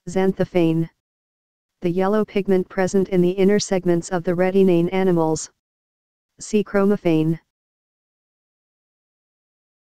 Xanthophane. The yellow pigment present in the inner segments of the retinane animals. C. chromophane.